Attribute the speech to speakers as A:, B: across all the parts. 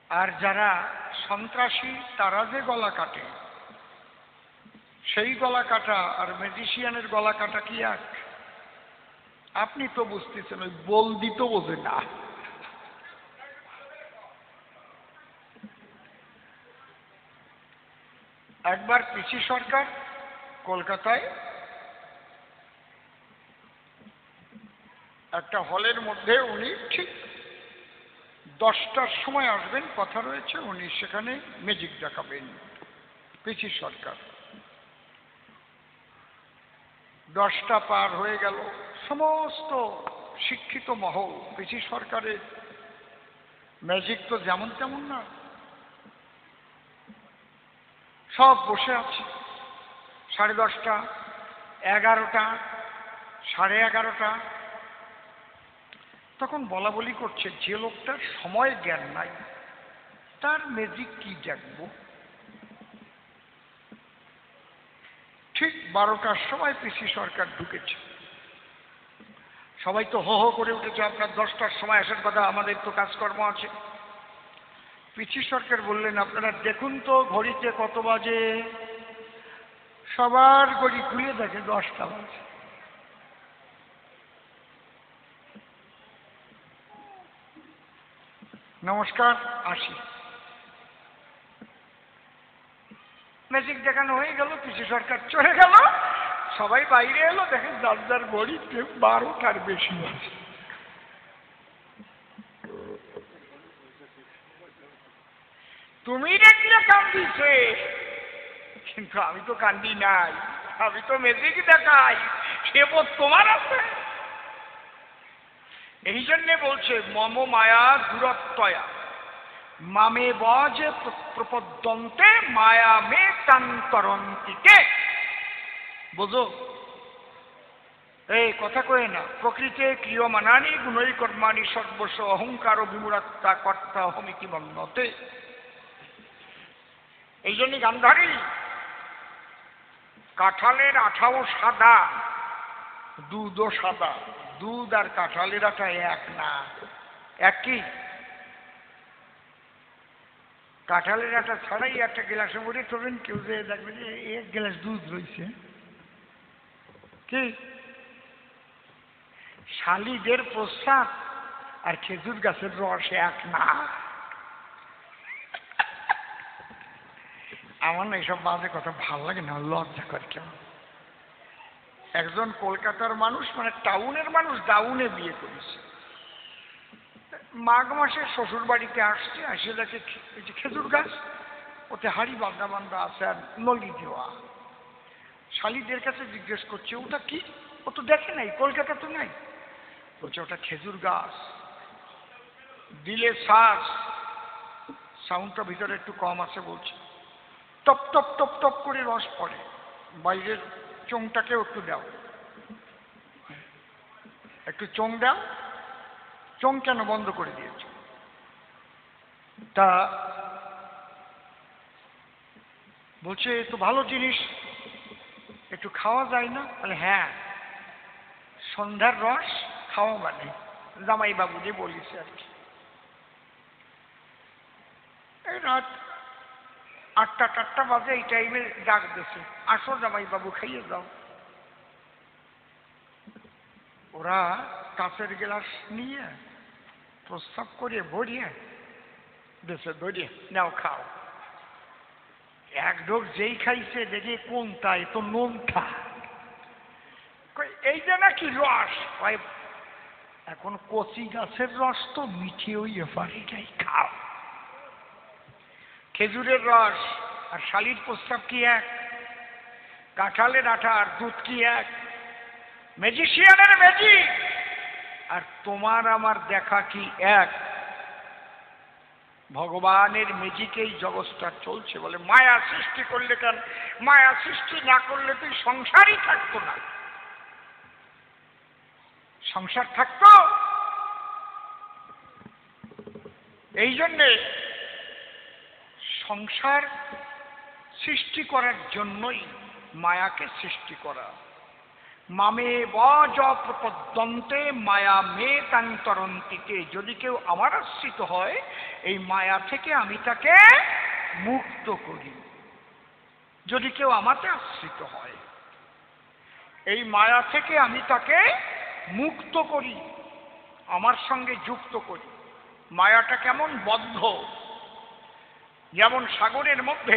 A: আর যারা সন্ত্রাসী তারা যে গলা কাটে, সেই গলা কাটা আর ম্যাজিশিয়ানের গলা কাটা কি এক? আপনি তো বুঝতেছেন, ওই বলদি তো বোঝে না। একবার পিসি সরকার কলকাতায় একটা হলের মধ্যে, উনি ঠিক 10টার সময় আসবেন, কথা রয়েছে, উনি সেখানে ম্যাজিক দেখাবেন। পিসি সরকার 10টা পার হয়ে গেল, সমস্ত শিক্ষিত মহল পিসি সরকারের ম্যাজিক তো যেমন তেমন না, সব বসে আছে। 10:30, 11টা, 11:30, তখন বলা বলি করছে, যে লোকটার সময় জ্ঞান নাই তার ম্যাজিক কি দেখবো। ঠিক 12টার সময় পিসি সরকার ঢুকেছে, সবাই তো হো হো করে উঠেছে, আপনার 10টার সময় আসার কথা, আমাদের তো কাজকর্ম আছে। পিসি সরকার বললেন, আপনারা দেখুন তো ঘড়িতে কত বাজে। সবার ঘড়ি খুলে দেখে 10টা বাজে। নমস্কার, আসি। ম্যাজিক দেখানো হয়ে গেল, পিসি সরকার চলে গেল, সবাই বাইরে এলো, দেখে যার যার ঘড়িতে 12টার বেশি বাজে। তুমি দেখলে কান্দিছে, কিন্তু আমি তো কান্দি নাই, আমি তো ম্যাজিক দেখাই, সে বোধ তোমার আছে। এই জন্যে বলছে, মম মায়া দূরত্বয়া মামে বজে প্রপদ্যন্তে মায়া মে কান্তরন্তিকে। বোঝো, এই কথা কয়ে না, প্রকৃতে ক্রিয়মানানি গুণৈ কর্মাণি সর্বস্ব অহংকার বিমূঢ়াত্মা কর্তা অহমিতি মন্যতে। এই জন্যে গান্ধারী, কাঁঠালের আঠাও সাদা, দুধও সাদা, দুধ আর কাঁঠালের আঠা এক না। একই কাঁঠালের আঠা ছাড়াই একটা গ্লাসে ভরে খাবেন, কেউ যে দেখবে যে 1 গ্লাস দুধ রয়েছে। কি শালিদের প্রস্রাব আর খেজুর গাছের রস এক না। আমার না এইসব বাজে কথা ভাল লাগে না, লজ্জা করে কেমন। একজন কলকাতার মানুষ, মানে টাউনের মানুষ, ডাউনে বিয়ে করেছে, মাঘ মাসে শ্বশুর বাড়িতে আসছে, আসে দেখে এই যে খেজুর গাছ, ওতে হাড়ি বাঁধা বাঁধা আছে আর নলি দেওয়া। শালিদের কাছে জিজ্ঞেস করছে, ওটা কি? ও তো দেখে নাই, কলকাতা তো নাই। বলছে, ওটা খেজুর গাছ। দিলে শ্বাস, সাউন্ডটা ভিতরে একটু কম আছে, বলছে টপ টপ টপ টপ করে রস পড়ে, বাইরের চোঙটাকেও একটু দাও, একটু চোঙ দাও। চোঙ কেন বন্ধ করে দিয়েছ? তা বলছে, এ তো ভালো জিনিস, একটু খাওয়া যায় না? বলে, হ্যাঁ, সন্ধ্যার রস খাওয়া মানে, জামাই বাবু যে বলিস আর কি। এই রাত 8টা বাজে, এই টাইমে ডাক দিয়েছে, আসো জামাই বাবু, খাইয়ে দাও। ওরা কাঁচের গ্লাস নিয়ে প্রস্তাব করে ভরিয়ে দেশে ধরিয়ে, নাও খাও। এক ঢোক যেই খাইছে, দেখে কোনটা, এ তো নোনটা। এই যে নাকি রস, এখন কচি গাছের রস তো মিঠে হইয়ে পারে নাই, খাও। খেজুরের রস আর শালির প্রস্তাব কি এক? কাঁঠালের আঠা আর দুধ কি এক? ম্যাজিশিয়ানের ম্যাজিক আর তোমার আমার দেখা কি এক? ভগবানের ম্যাজিকেই জগৎটা চলছে। বলে, মায়া সৃষ্টি করলে কেন? মায়া সৃষ্টি না করলে তুই সংসারই থাকতো না। সংসার থাকতো? এই জন্যে সংসার সৃষ্টি করার জন্যই মায়াকে সৃষ্টি করা। মামে বজ প্রপদ্যন্তে মায়া মে তাং তরন্তিতে, যদি কেউ আমার আশ্রিত হয় এই মায়া থেকে আমি তাকে মুক্ত করি। যদি কেউ আমাতে আশ্রিত হয় এই মায়া থেকে আমি তাকে মুক্ত করি, আমার সঙ্গে যুক্ত করি। মায়াটা কেমন বদ্ধ, যেমন সাগরের মধ্যে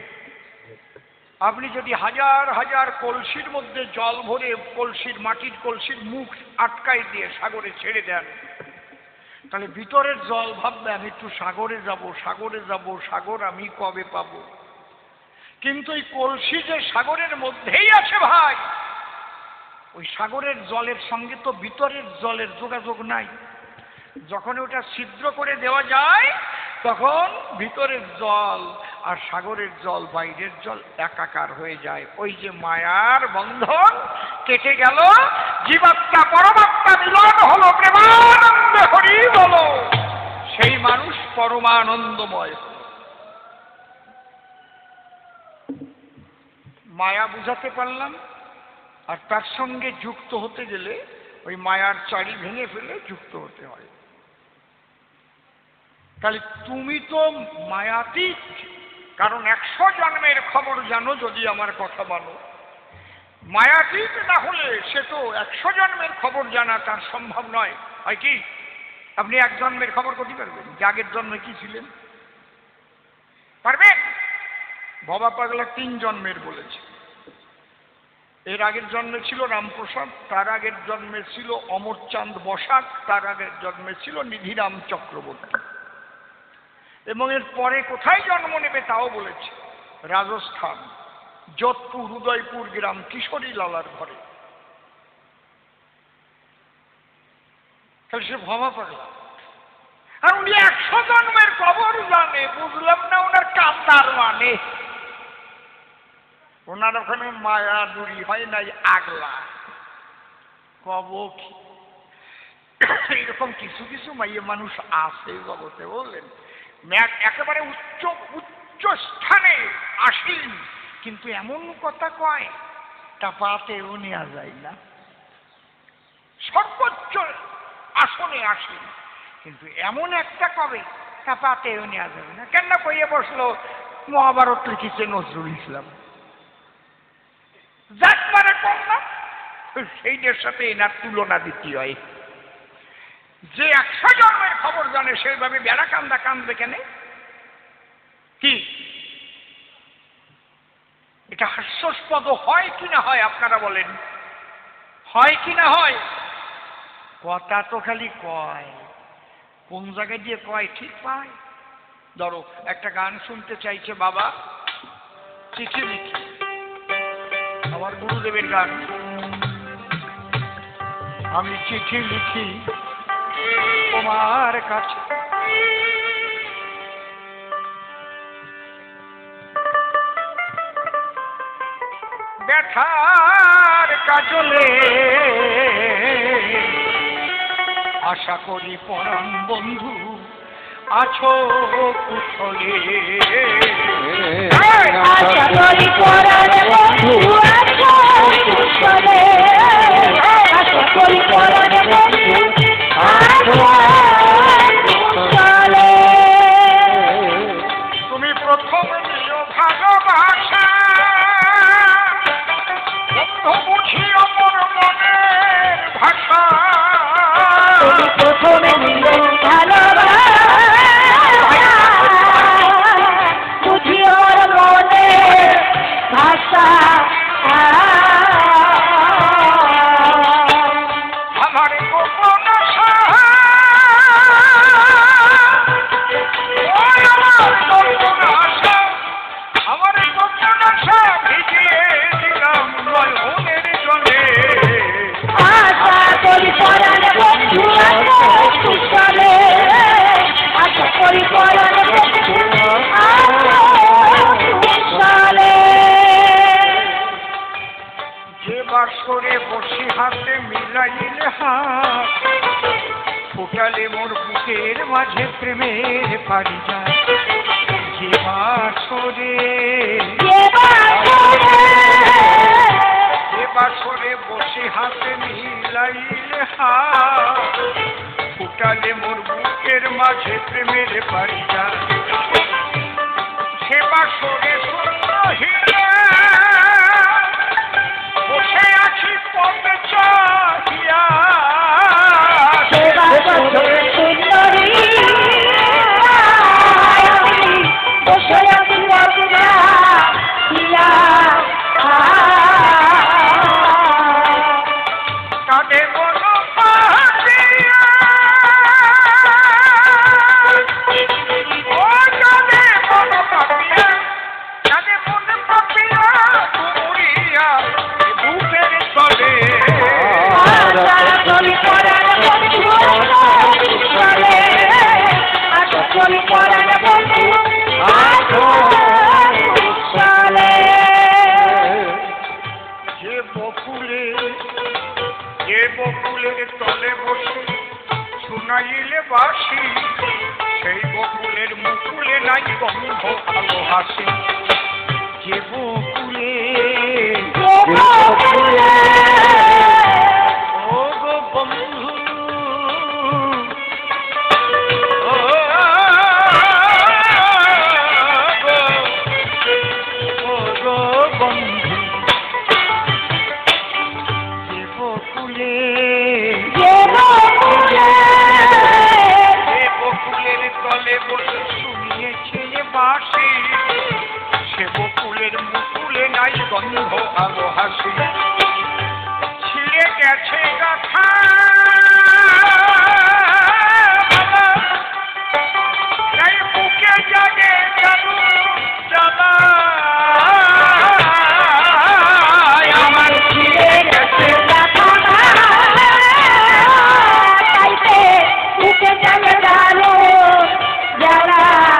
A: আপনি যদি হাজার হাজার কলসির মধ্যে জল ভরে কলসির মাটির কলসির মুখ আটকাই দিয়ে সাগরে ছেড়ে দেন, তাহলে ভিতরের জল ভাববে আমি একটু সাগরে যাব, সাগরে যাব, সাগর আমি কবে পাবো। কিন্তু এই কলসি যে সাগরের মধ্যেই আছে ভাই, ওই সাগরের জলের সঙ্গে তো ভিতরের জলের যোগাযোগ নাই। যখন ওটা ছিদ্র করে দেওয়া যায় তখন ভিতরের জল আর সাগরের জল বাইরের জল একাকার হয়ে যায়। ওই যে মায়ার বন্ধন কেটে গেল, জীবাত্মা পরমাত্মা মিলন হলো, প্রেমানন্দে হরি বলো, সেই মানুষ পরমানন্দময়। মায়া বুঝাতে পারলাম, আর তার সঙ্গে যুক্ত হতে গেলে ওই মায়ার চারি ভেঙে ফেলে যুক্ত হতে হয়। তাহলে তুমি তো মায়াতীত, কারণ 100 জন্মের খবর জানো যদি আমার কথা বলো। মায়াতীত না হলে সে তো 100 জন্মের খবর জানা তার সম্ভব নয়। হয় কি আপনি 1 জন্মের খবর করতে পারবেন যে আগের জন্মে কি ছিলেন? পারবেন? বাবা পাগলা 3 জন্মের বলেছে। এর আগের জন্মে ছিল রামপ্রসাদ, তার আগের জন্মে ছিল অমরচাঁদ বসাক, তার আগের জন্মে ছিল নিধিরাম চক্রবর্তী, এবং এর পরে কোথায় জন্ম নেবে তাও বলেছে। রাজস্থান, যোধপুর, উদয়পুর গ্রাম, কিশোরী লালার ঘরে। তাহলে সে ভবা পাগলা, আর উনি 100 জন্মের খবর জানে। বুঝলাম না ওনার কান্দার মানে। ওনার ওখানে মায়া দূরি হয় নাই, আগলা কব কি। এরকম কিছু কিছু মাইয়ে মানুষ আছে জগতে, বললেন একেবারে উচ্চ উচ্চ স্থানে আসেন, কিন্তু এমন কথা কয় তা পাতেও নেওয়া যায় না। সর্বোচ্চ আসনে আসেন, কিন্তু এমন একটা কবে তা পাতেও নেওয়া যাবে না। কেন কইয়ে বসলো মহাভারত লিখেছে নজরুল ইসলাম, যাক মানে কম না, সেইটার সাথে এনার তুলনা দিতে হয়। যে 100 জন্মের খবর জানে সেইভাবে বেড়া কান্দা কান্দবে কেন? কি এটা হাস্যাস্পদ হয় কি না হয় আপনারা বলেন? হয় কি না হয়? কথা তো খালি কয়, কোন জায়গায় দিয়ে কয় ঠিক পায়। ধরো একটা গান শুনতে চাইছে বাবা, চিঠি লিখি, আমার গুরুদেবের গান। আমি চিঠি লিখি তোমার কাছে, ব্যথার কাজলে আশা করি পরাণ বন্ধু আছো কুশলে। আশা করি পরাণ বন্ধু আছো কুশলে, আশা করি পরাণ বন্ধু আছো কুশলে। তুমি প্রথম দিও ভালোবাসা, বন্ধু বুঝিও মোর মনের ভাষা। তুমি প্রথমে দিও ভালোবাসা, বুঝিও মনের ভাষা। আমার গোপন আশা, আমার গোপন আশা ভিজিয়ে দিলাম নয়নের জলে। আশা করি পরাণ বন্ধু আছো কুশলে, আশা করি পরাণ বন্ধু আছো কুশলে। যে বাসরে বসি হাতে মিলাইলে হাত, ফোটালে মোর বুকের মাঝে প্রেমের পারিজাত। যে বাসরে বসে ফুটালে মোর বুকের মাঝে প্রেমের পারিজা সেবা সরে শূন্যহীনা বসে আছি পথে চাহিয়া
B: সেবা সরে শূন্যহীনা বসে আছি পথে চাহিয়া
A: কাঁদে মন পাপিয়া ও কাঁদে মন পাপিয়া কাঁদে মন পাপিয়া ঘুরিয়া বুকের তলে
B: চলি পরাণ বন্ধু চলে চলি পরাণ বন্ধু চলে
A: যে বকুলের তলে বসে শুনাইলে বাসি সেই বকুলের মুকুলে নাই গন্ধ আলো হাসি যে বকুলে ও গো বন্ধু ও গো বন্ধু যে বকুলের তলে বসে শুনিয়েছে বাসি সে বকুলের মুকুলে নাই গন্ধ আলো হাসি ছিঁড়ে গেছে গাথা তাই বুকে জাগে জানু জ্বালা
B: আমার ছিঁড়ে গেছে গাথা তাইতে বুকে জাগে জানু জ্বালা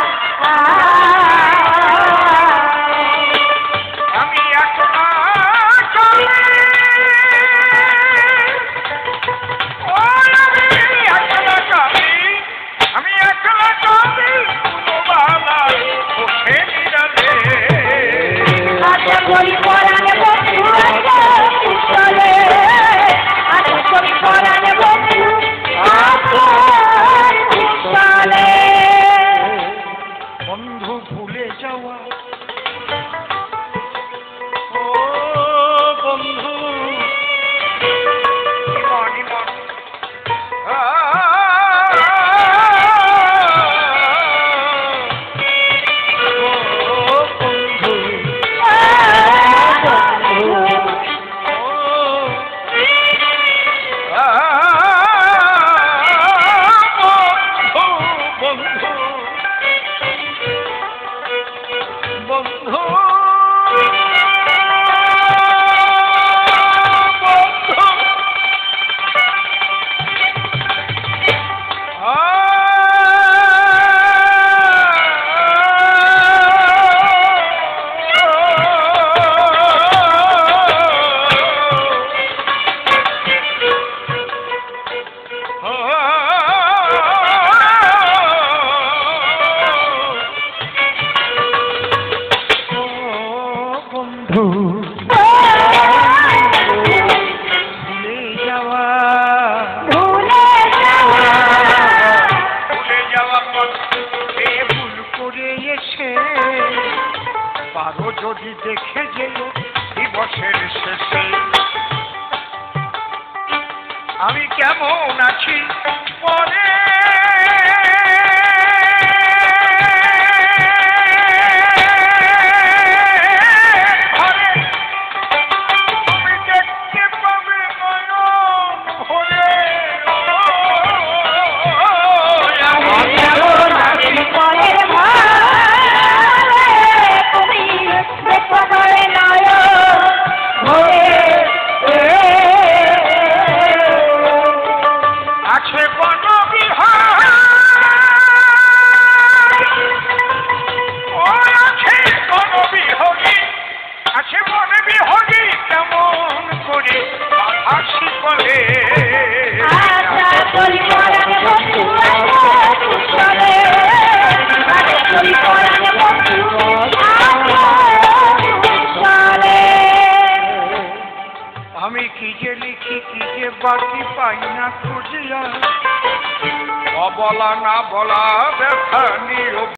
A: আমি একলা চলি ও আমি একলা চলি বাবা ওঠে নিরালে
B: আচ্ছা চলি পরাণ বন্ধু চলে আচ্ছা চলি পরাণ বন্ধু চলে
A: বন্ধু ভুলে যাওয়া ও বন্ধু ইমন ইমন ও বন্ধু বন্ধু ভুলে যাওয়া পথে ভুল করে এসে পারো যদি দেখে যেও দিবসের শেষে আমি কেমন আছি পরে আছে বনবিহার বলা না বলা ব্যথা নিয়ে